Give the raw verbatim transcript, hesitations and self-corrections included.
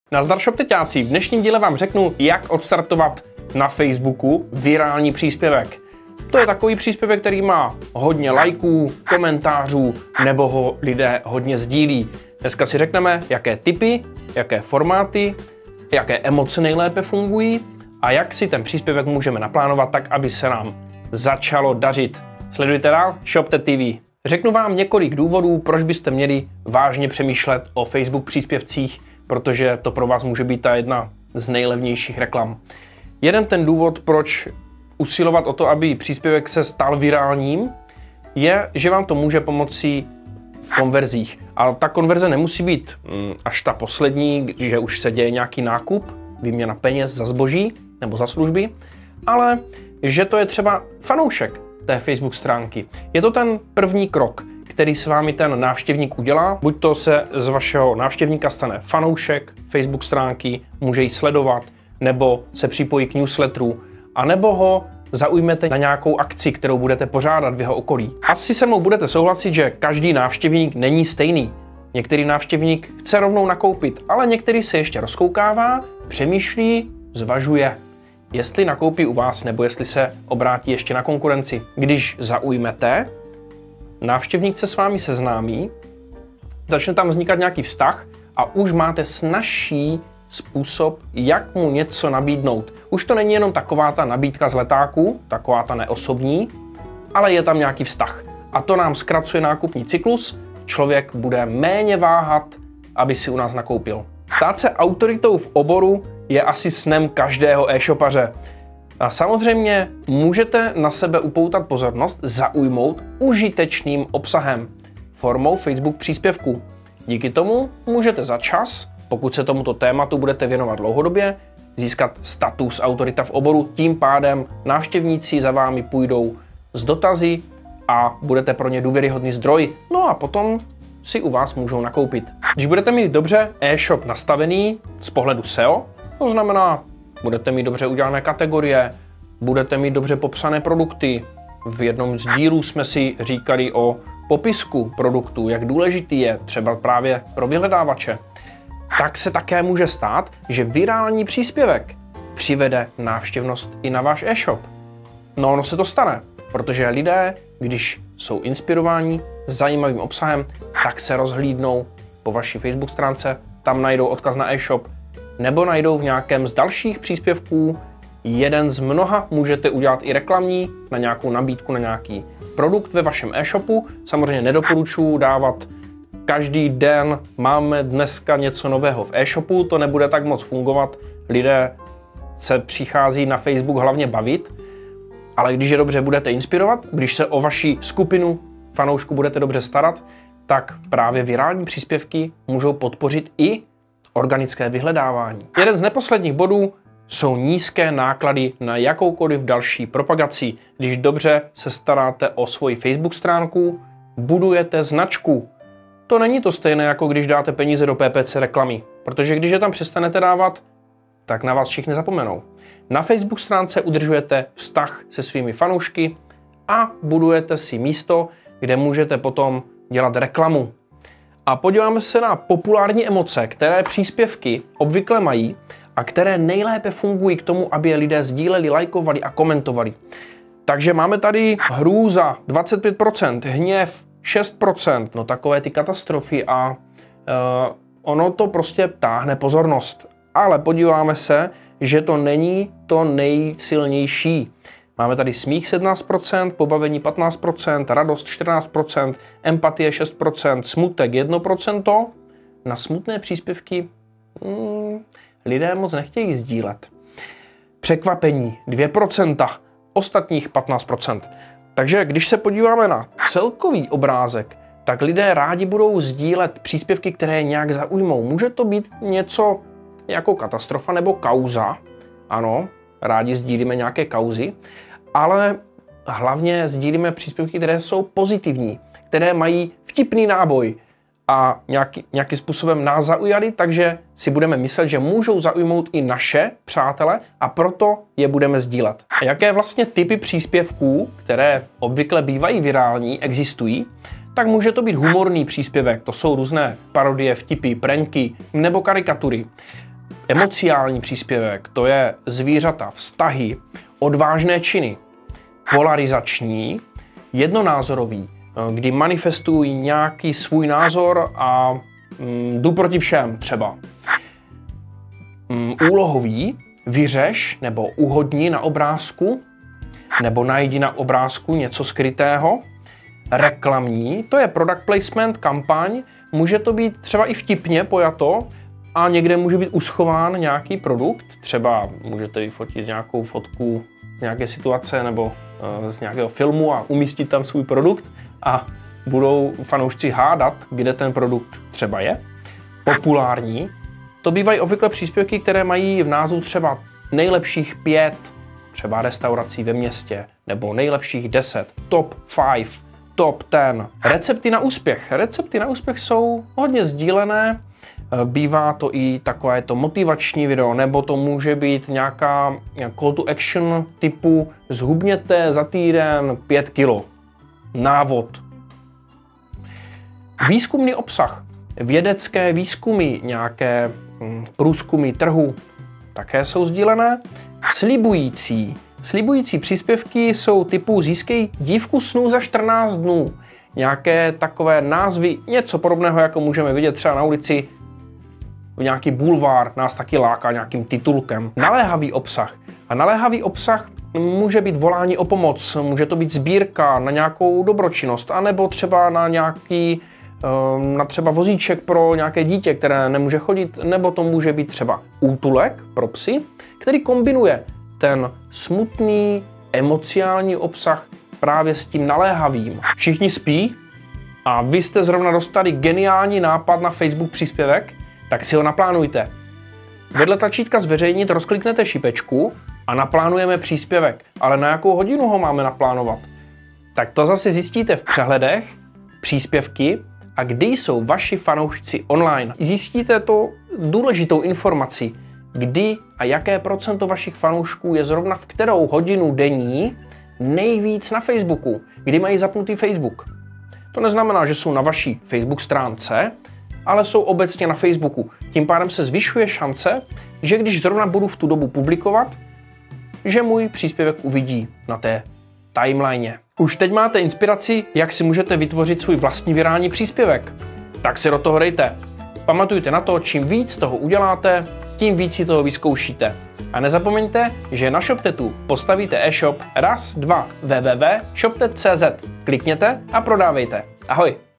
Nazdar shopteťáci, v dnešním díle vám řeknu, jak odstartovat na Facebooku virální příspěvek. To je takový příspěvek, který má hodně lajků, komentářů, nebo ho lidé hodně sdílí. Dneska si řekneme, jaké typy, jaké formáty, jaké emoce nejlépe fungují a jak si ten příspěvek můžeme naplánovat tak, aby se nám začalo dařit. Sledujte dál ShopTet T V. Řeknu vám několik důvodů, proč byste měli vážně přemýšlet o Facebook příspěvcích, protože to pro vás může být ta jedna z nejlevnějších reklam. Jeden ten důvod, proč usilovat o to, aby příspěvek se stal virálním, je, že vám to může pomoci v konverzích. A ta konverze nemusí být mm, až ta poslední, že už se děje nějaký nákup, výměna peněz za zboží nebo za služby, ale že to je třeba fanoušek té Facebook stránky. Je to ten první krok, který s vámi ten návštěvník udělá. Buď to se z vašeho návštěvníka stane fanoušek Facebook stránky, může ji sledovat, nebo se připojí k newsletteru, anebo ho zaujmete na nějakou akci, kterou budete pořádat v jeho okolí. Asi se mnou budete souhlasit, že každý návštěvník není stejný. Některý návštěvník chce rovnou nakoupit, ale některý se ještě rozkoukává, přemýšlí, zvažuje, jestli nakoupí u vás, nebo jestli se obrátí ještě na konkurenci. Když zaujmete, návštěvník se s vámi seznámí, začne tam vznikat nějaký vztah a už máte snazší způsob, jak mu něco nabídnout. Už to není jenom taková ta nabídka z letáku, taková ta neosobní, ale je tam nějaký vztah. A to nám zkracuje nákupní cyklus, člověk bude méně váhat, aby si u nás nakoupil. Stát se autoritou v oboru je asi snem každého e-shopaře. A samozřejmě můžete na sebe upoutat pozornost, zaujmout užitečným obsahem formou Facebook příspěvků. Díky tomu můžete za čas, pokud se tomuto tématu budete věnovat dlouhodobě, získat status autorita v oboru, tím pádem návštěvníci za vámi půjdou s dotazy a budete pro ně důvěryhodný zdroj. No a potom si u vás můžou nakoupit. Když budete mít dobře e-shop nastavený z pohledu S E O, to znamená, budete mít dobře udělané kategorie, budete mít dobře popsané produkty. V jednom z dílů jsme si říkali o popisku produktů, jak důležitý je třeba právě pro vyhledávače. Tak se také může stát, že virální příspěvek přivede návštěvnost i na váš e-shop. No ono se to stane, protože lidé, když jsou inspirováni zajímavým obsahem, tak se rozhlídnou po vaší Facebook stránce, tam najdou odkaz na e-shop, nebo najdou v nějakém z dalších příspěvků jeden z mnoha, můžete udělat i reklamní na nějakou nabídku, na nějaký produkt ve vašem e-shopu. Samozřejmě nedoporučuji dávat každý den, máme dneska něco nového v e-shopu, to nebude tak moc fungovat, lidé se přichází na Facebook hlavně bavit, ale když je dobře budete inspirovat, když se o vaši skupinu fanoušků budete dobře starat, tak právě virální příspěvky můžou podpořit i organické vyhledávání. Jeden z neposledních bodů jsou nízké náklady na jakoukoliv další propagaci. Když dobře se staráte o svoji Facebook stránku, budujete značku. To není to stejné, jako když dáte peníze do P P C reklamy, protože když je tam přestanete dávat, tak na vás všichni zapomenou. Na Facebook stránce udržujete vztah se svými fanoušky a budujete si místo, kde můžete potom dělat reklamu. A podíváme se na populární emoce, které příspěvky obvykle mají a které nejlépe fungují k tomu, aby je lidé sdíleli, lajkovali a komentovali. Takže máme tady hrůza dvacet pět procent, hněv šest procent, no takové ty katastrofy a uh, ono to prostě táhne pozornost. Ale podíváme se, že to není to nejsilnější. Máme tady smích sedmnáct procent, pobavení patnáct procent, radost čtrnáct procent, empatie šest procent, smutek jedno procento. Na smutné příspěvky hmm, lidé moc nechtějí sdílet. Překvapení dvě procenta, ostatních patnáct procent. Takže když se podíváme na celkový obrázek, tak lidé rádi budou sdílet příspěvky, které nějak zaujmou. Může to být něco jako katastrofa nebo kauza. Ano, rádi sdílíme nějaké kauzy, ale hlavně sdílíme příspěvky, které jsou pozitivní, které mají vtipný náboj a nějaký, nějakým způsobem nás zaujali, takže si budeme myslet, že můžou zaujmout i naše přátele a proto je budeme sdílet. A jaké vlastně typy příspěvků, které obvykle bývají virální, existují, tak může to být humorný příspěvek, to jsou různé parodie, vtipy, pranky nebo karikatury. Emociální příspěvek, to je zvířata, vztahy, odvážné činy. Polarizační, jednonázorový, kdy manifestují nějaký svůj názor a mm, jdu proti všem třeba. Mm, úlohový, vyřeš nebo uhodni na obrázku, nebo najdi na obrázku něco skrytého. Reklamní, to je product placement, kampaň, může to být třeba i vtipně pojato a někde může být uschován nějaký produkt, třeba můžete vyfotit nějakou fotku z nějaké situace nebo uh, z nějakého filmu a umístit tam svůj produkt a budou fanoušci hádat, kde ten produkt třeba je. Populární, to bývají obvykle příspěvky, které mají v názvu třeba nejlepších pět, třeba restaurací ve městě, nebo nejlepších deset, top pět, top deset. Recepty na úspěch. Recepty na úspěch jsou hodně sdílené, bývá to i takové to motivační video, nebo to může být nějaká call to action typu zhubněte za týden pět kilo. Návod. Výzkumný obsah. Vědecké výzkumy, nějaké průzkumy trhu také jsou sdílené. Slibující. Slibující příspěvky jsou typu získej dívku snů za čtrnáct dnů. Nějaké takové názvy, něco podobného, jako můžeme vidět třeba na ulici. Nějaký bulvár nás taky láká nějakým titulkem. Naléhavý obsah. A naléhavý obsah může být volání o pomoc, může to být sbírka na nějakou dobročinnost, anebo třeba na nějaký na třeba vozíček pro nějaké dítě, které nemůže chodit, nebo to může být třeba útulek pro psy, který kombinuje ten smutný, emocionální obsah právě s tím naléhavým. Všichni spí a vy jste zrovna dostali geniální nápad na Facebook příspěvek, tak si ho naplánujte. Vedle tlačítka zveřejnit rozkliknete šipečku a naplánujeme příspěvek. Ale na jakou hodinu ho máme naplánovat? Tak to zase zjistíte v přehledech, příspěvky a kdy jsou vaši fanoušci online. Zjistíte to důležitou informaci, kdy a jaké procento vašich fanoušků je zrovna v kterou hodinu denní nejvíc na Facebooku, kdy mají zapnutý Facebook. To neznamená, že jsou na vaší Facebook stránce, ale jsou obecně na Facebooku. Tím pádem se zvyšuje šance, že když zrovna budu v tu dobu publikovat, že můj příspěvek uvidí na té timeline. Už teď máte inspiraci, jak si můžete vytvořit svůj vlastní virální příspěvek. Tak si do toho dejte. Pamatujte na to, čím víc toho uděláte, tím víc si toho vyzkoušíte. A nezapomeňte, že na ShopTetu postavíte e-shop raz, dva, w w w tečka shoptet tečka c z. Klikněte a prodávejte. Ahoj!